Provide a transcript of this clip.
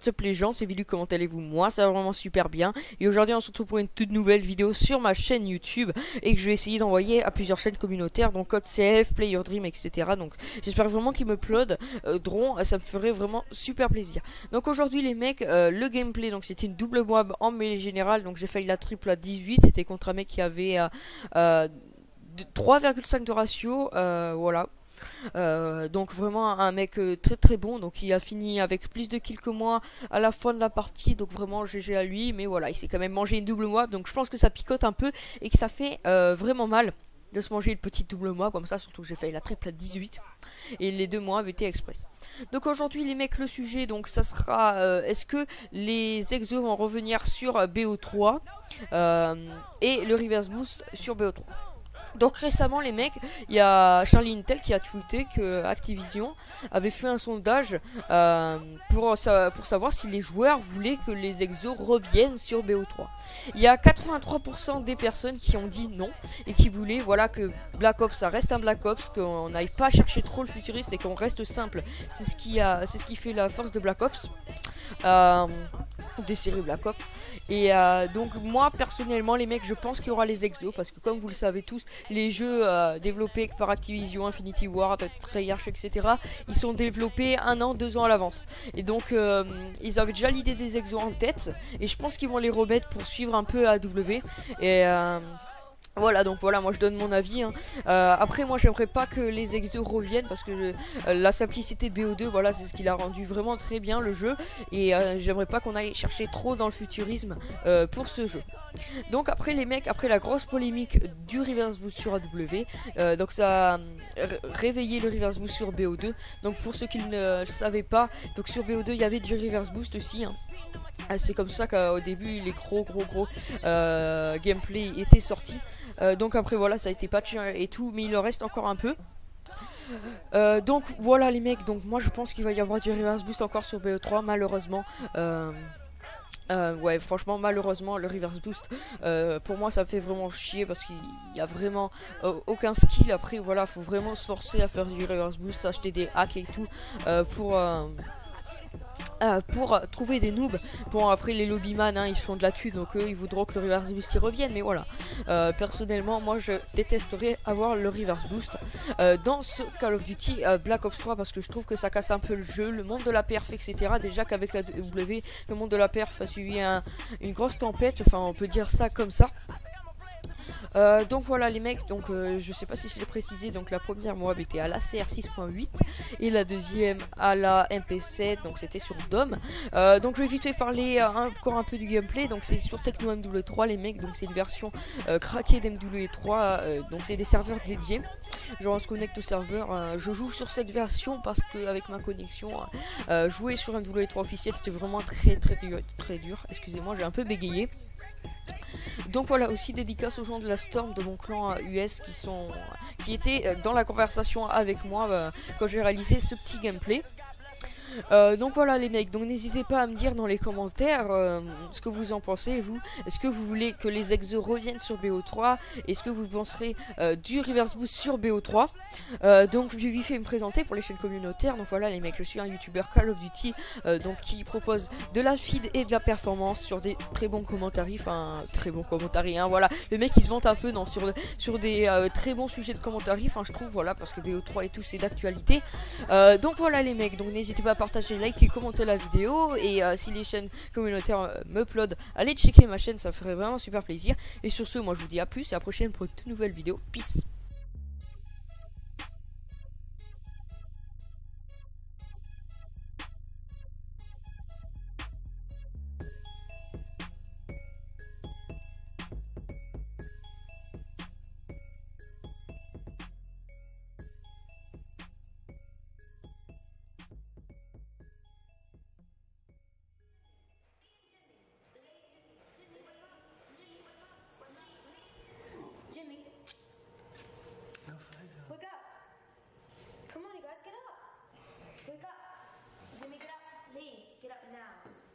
what's up les gens, c'est Vilu, comment allez-vous? Moi ça va vraiment super bien. Et aujourd'hui on se retrouve pour une toute nouvelle vidéo sur ma chaîne YouTube et que je vais essayer d'envoyer à plusieurs chaînes communautaires, donc Code CF, Play Your Dream, etc. Donc j'espère vraiment qu'ils me plauderont, ça me ferait vraiment super plaisir. Donc aujourd'hui les mecs, le gameplay, donc c'était une double moab en mêlée générale, donc j'ai failli la triple à 18, c'était contre un mec qui avait 3,5 de ratio, voilà. Donc vraiment un mec très très bon, donc il a fini avec plus de kills que moi à la fin de la partie, donc vraiment GG à lui, mais voilà, il s'est quand même mangé une double moab, donc je pense que ça picote un peu et que ça fait vraiment mal de se manger une petite double moab comme ça, surtout que j'ai fait la triple à 18 et les deux moabs étaient express. Donc aujourd'hui les mecs, le sujet donc ça sera est-ce que les exos vont revenir sur BO3 et le reverse boost sur BO3. Donc récemment les mecs, il y a Charlie Intel qui a tweeté que Activision avait fait un sondage pour savoir si les joueurs voulaient que les exos reviennent sur BO3. Il y a 83% des personnes qui ont dit non et qui voulaient voilà que Black Ops ça reste un Black Ops, qu'on n'aille pas chercher trop le futuriste et qu'on reste simple. C'est ce qui fait la force de Black Ops. Des séries Black Ops. Et donc moi personnellement les mecs, je pense qu'il y aura les exos parce que comme vous le savez tous, les jeux développés par Activision, Infinity Ward, Treyarch, etc. ils sont développés 1 an, 2 ans à l'avance. Et donc ils avaient déjà l'idée des exos en tête et je pense qu'ils vont les remettre pour suivre un peu AW. Et voilà, donc voilà, moi je donne mon avis, hein. Après moi j'aimerais pas que les exos reviennent parce que la simplicité de BO2, voilà, c'est ce qui l'a rendu vraiment très bien le jeu. Et j'aimerais pas qu'on aille chercher trop dans le futurisme pour ce jeu. Donc après les mecs, après la grosse polémique du reverse boost sur AW, donc ça a réveillé le reverse boost sur BO2. Donc pour ceux qui ne le savaient pas, donc sur BO2 il y avait du reverse boost aussi, hein. C'est comme ça qu'au début les gros gameplay étaient sortis. Donc après voilà, ça a été patché et tout, mais il en reste encore un peu. Donc voilà les mecs, donc moi je pense qu'il va y avoir du reverse boost encore sur BO3 malheureusement. Ouais, franchement malheureusement le reverse boost pour moi ça me fait vraiment chier parce qu'il y a vraiment aucun skill. Après voilà, faut vraiment se forcer à faire du reverse boost, acheter des hacks et tout pour trouver des noobs. Bon après les lobbyman, hein, ils font de la thune, donc eux ils voudront que le reverse boost y revienne, mais voilà. Personnellement moi je détesterais avoir le reverse boost dans ce Call of Duty Black Ops 3 parce que je trouve que ça casse un peu le jeu, le monde de la perf, etc. Déjà qu'avec la W le monde de la perf a suivi une grosse tempête, enfin on peut dire ça comme ça. Donc voilà les mecs, donc je sais pas si je l'ai précisé, donc la première moab était à la CR 6.8 et la deuxième à la MP7, donc c'était sur DOM. Donc je vais vite fait parler encore un peu du gameplay. Donc c'est sur Techno MW3 les mecs, donc c'est une version craquée d'MW3, donc c'est des serveurs dédiés. Genre on se connecte au serveur, je joue sur cette version parce que avec ma connexion jouer sur MW3 officiel c'était vraiment très dur. Excusez-moi, j'ai un peu bégayé. Donc voilà, aussi dédicace aux gens de la Storm de mon clan US qui étaient dans la conversation avec moi quand j'ai réalisé ce petit gameplay. Donc voilà les mecs, donc n'hésitez pas à me dire dans les commentaires ce que vous en pensez vous. Est-ce que vous voulez que les exos reviennent sur BO3? Est-ce que vous penserez du reverse boost sur BO3? Donc je vais vite fait me présenter pour les chaînes communautaires. Donc voilà les mecs, je suis un youtubeur Call of Duty donc qui propose de la feed et de la performance sur des très bons commentaires, enfin très bons commentaires, hein, voilà. Le mec il se vante un peu sur des très bons sujets de commentaires, enfin je trouve, voilà, parce que BO3 et tout c'est d'actualité. Donc voilà les mecs, donc n'hésitez pas à partager, liker et commenter la vidéo. Et si les chaînes communautaires me uploadent, allez checker ma chaîne, ça ferait vraiment super plaisir. Et sur ce, moi je vous dis à plus et à la prochaine pour une toute nouvelle vidéo. Peace. Jimmy, wake up. Come on, you guys, get up. Wake up. Jimmy, get up. Lee, get up now.